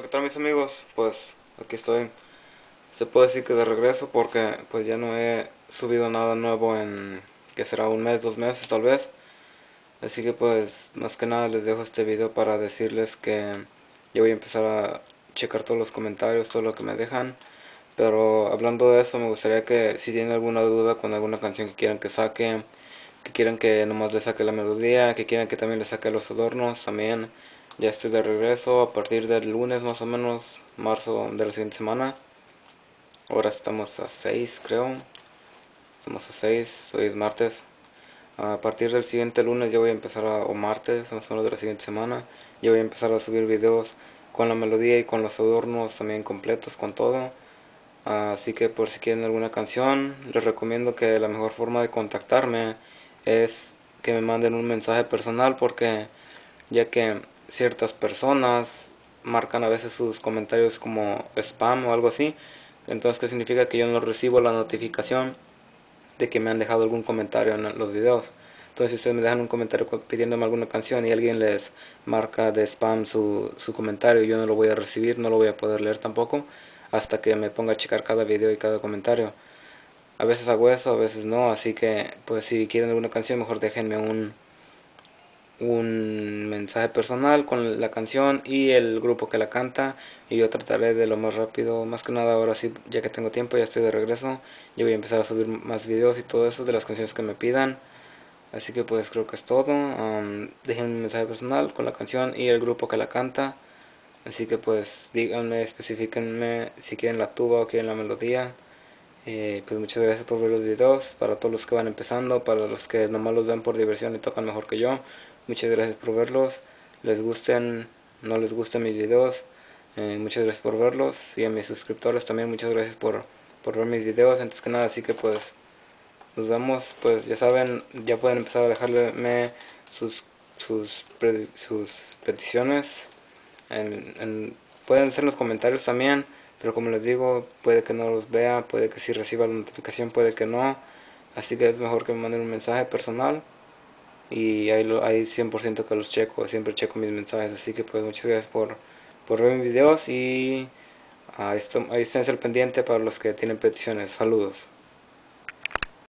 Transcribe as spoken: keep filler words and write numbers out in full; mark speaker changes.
Speaker 1: ¿qué tal mis amigos? Pues aquí estoy. Se puede decir que de regreso porque pues ya no he subido nada nuevo en que será un mes, dos meses tal vez. Así que pues más que nada les dejo este video para decirles que yo voy a empezar a checar todos los comentarios, todo lo que me dejan. Pero hablando de eso, me gustaría que si tienen alguna duda con alguna canción que quieran que saque, que quieran que nomás le saque la melodía, que quieran que también le saque los adornos, también ya estoy de regreso a partir del lunes más o menos, marzo de la siguiente semana. Ahora estamos a seis creo, estamos a seis, hoy es martes. A partir del siguiente lunes ya voy a empezar a, o martes más o menos de la siguiente semana, ya voy a empezar a subir videos con la melodía y con los adornos también completos, con todo. Así que por si quieren alguna canción, les recomiendo que la mejor forma de contactarme es que me manden un mensaje personal, porque ya que ciertas personas marcan a veces sus comentarios como spam o algo así. Entonces, ¿qué significa? Que yo no recibo la notificación de que me han dejado algún comentario en los videos. Entonces, si ustedes me dejan un comentario pidiéndome alguna canción y alguien les marca de spam su, su comentario, yo no lo voy a recibir, no lo voy a poder leer tampoco, hasta que me ponga a checar cada video y cada comentario. A veces hago eso, a veces no, así que pues si quieren alguna canción, mejor déjenme un, un mensaje personal con la canción y el grupo que la canta, y yo trataré de lo más rápido. Más que nada ahora sí, ya que tengo tiempo, ya estoy de regreso, yo voy a empezar a subir más videos y todo eso de las canciones que me pidan. Así que pues creo que es todo. Um, déjenme un mensaje personal con la canción y el grupo que la canta. Así que pues díganme, especifíquenme si quieren la tuba o quieren la melodía. Eh, pues muchas gracias por ver los videos. Para todos los que van empezando, para los que nomás los ven por diversión y tocan mejor que yo, muchas gracias por verlos. Les gusten, no les gusten mis videos, eh, muchas gracias por verlos. Y a mis suscriptores también, muchas gracias por, por ver mis videos. Antes que nada, así que pues nos vemos. Pues ya saben, ya pueden empezar a dejarme sus, sus, sus peticiones en, en, pueden ser en los comentarios también, pero como les digo, puede que no los vea, puede que sí reciba la notificación, puede que no. Así que es mejor que me manden un mensaje personal, y ahí, lo, ahí cien por ciento que los checo, siempre checo mis mensajes. Así que pues muchas gracias por, por ver mis videos, y ahí, estoy, ahí estén al pendiente para los que tienen peticiones. Saludos.